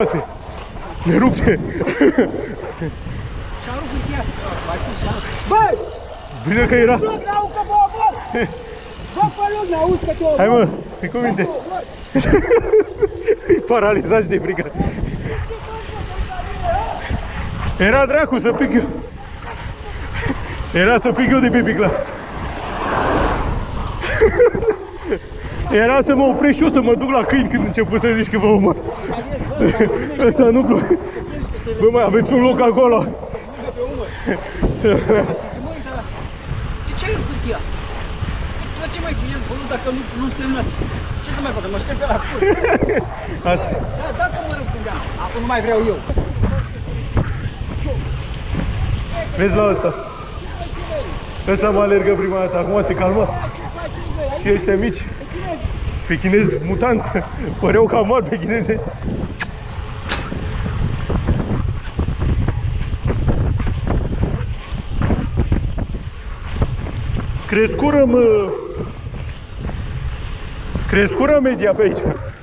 Ne rupte. Băi! Bine că era. Hai mă, fii cu minte. E paralizat și de frică. Era dracu să pic eu. Era să pic eu de pe picla. Era să mă opresc și eu să mă duc la câini când început să zici că vă omor. Ăsta nu glume. Bă, mai aveți un loc acolo. De ce ai hârtia? La ce mai cu el, bă, dacă nu semnați? Ce să mai facă? Mă aștept pe la cur. Asta. Da, dacă mă răzgândeam. Acum nu mai vreau eu. Vezi la ăsta. Ăsta mă alergă prima dată, acum se calmă. Și ăștia mici, pechinezi mutanți, păreau cam mari pechineze. Crescură media pe aici.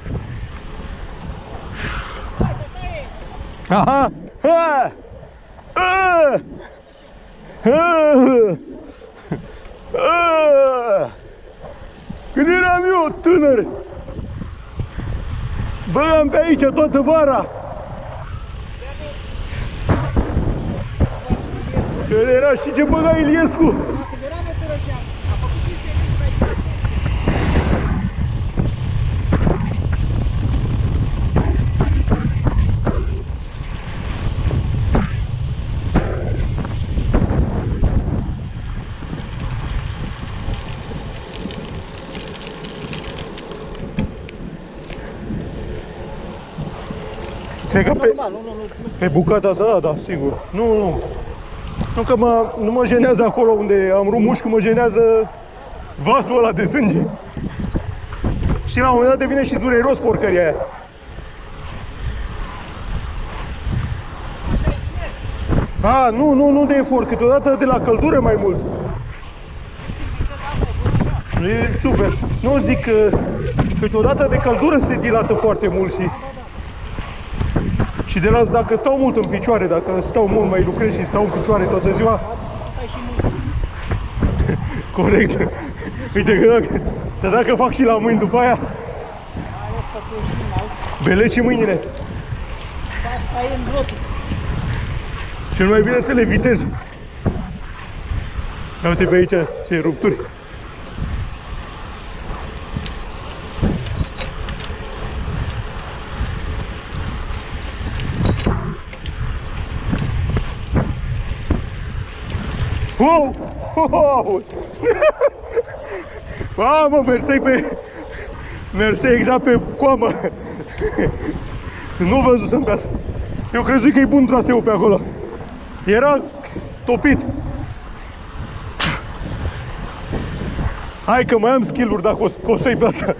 Aha! Ha! Ha! Ha! Când eram eu tânăr, băgam pe aici toată vara. Când era și ce băga Iliescu. Cred că pe bucata asta, da, sigur. Nu că nu mă jenează acolo unde am rumuș, că mă jenează vasul ăla de sânge. Și la un moment dat devine și dureros porcăria aia. A, nu de efort, câteodată de la căldură mai mult. E super. Nu zic că câteodată de căldură se dilată foarte mult și de la, dacă stau mult în picioare, dacă stau mult, mai lucrez și stau în picioare toată ziua. Corect. Uite că dacă fac și la mâini după aia, belezi și mâinile. Cel mai bine să le vitezi. Uite pe aici ce rupturi. Wow! Wow! Mamă, mersei exact pe coamă. Nu văzusem pe asta. Eu crezut că e bun traseul pe acolo. Era topit. Hai că mai am skill-uri dacă o să-i pe asta.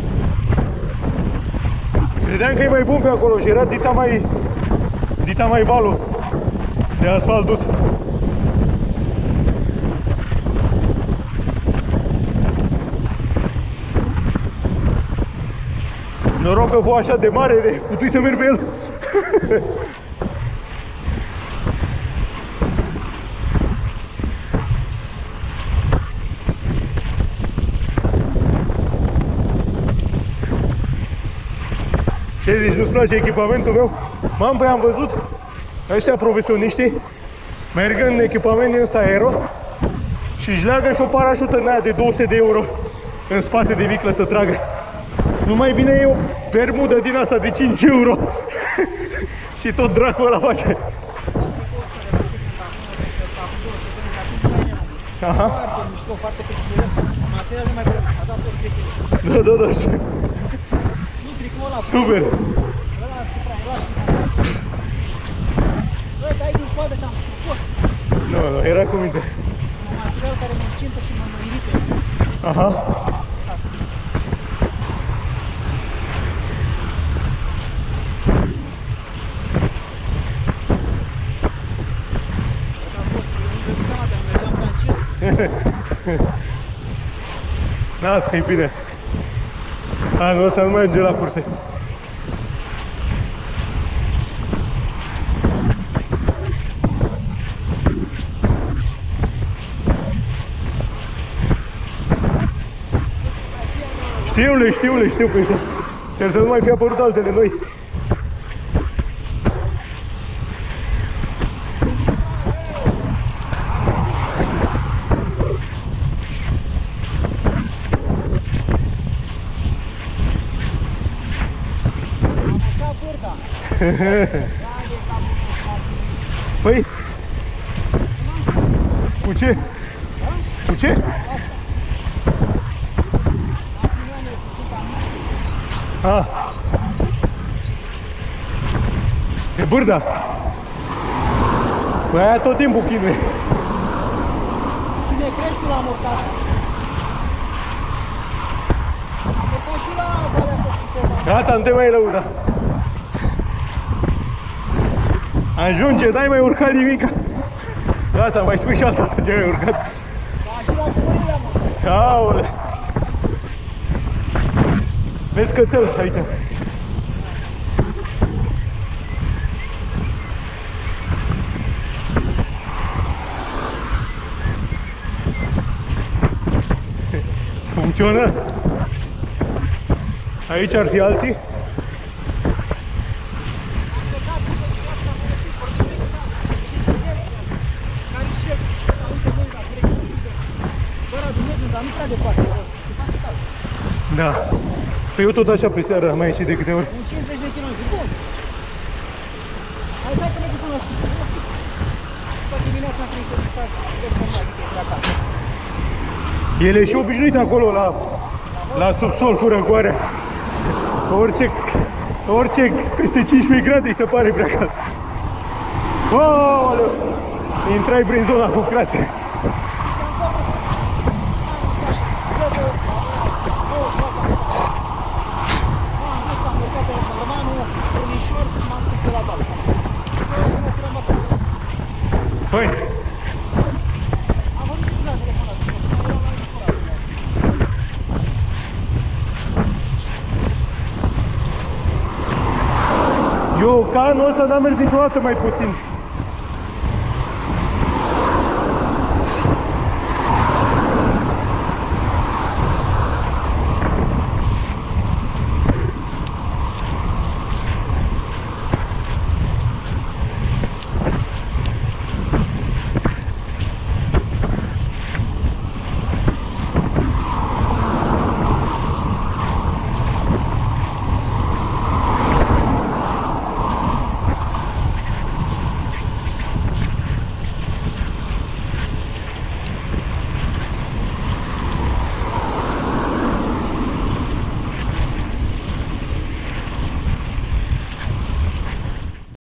Credeam că e mai bun pe acolo și era dita mai valul de asfalt dus. Noroc că fu așa de mare, de putui să merg pe el. Ce zici, nu-ți place echipamentul meu? Păi am văzut ăștia profesioniștii merg în echipament din ăsta aero și își leagă și o parașută în aia de 200 de euro în spate de viclă să tragă. Numai bine e o bermudă din asta de 5 euro și tot dracul ăla face. Aha. Da. Super. Nu, era cu minte. Un material care mă scintă și mă irită. Aha. Las că-i bine. Anul ăsta nu merge la curse. Știu pe ăștia. Sper să nu mai fi apărut altele noi. Păi? Cu ce? Cu ce? Ah. E bârda. Păi aia tot timpul chinuie. Cine crește la mortat? Am urcat și la Valea Toxicova. Gata, nu te mai lăuda. Ajunge, n-ai mai urcat nimica. Gata, mai spui și altă ce ai urcat. Da, și la Cămările am urcat. Aole. Vezi cățel aici. Funcționă. Aici ar fi alții. Da. Păi eu tot așa pe seara am mai ieșit de câte ori. Un 50 de km, bun. Hai să mergem până la Stică. După dimineața am venit în față, vezi cum mai zice acasă. El e și obișnuit acolo la subsol cu răcoarea. Orice peste 15 grade îi se pare prea cald. Ooleu! Intrai prin zona cu cratere. Făi! Eu ca anul ăsta n-am mers niciodată mai puțin.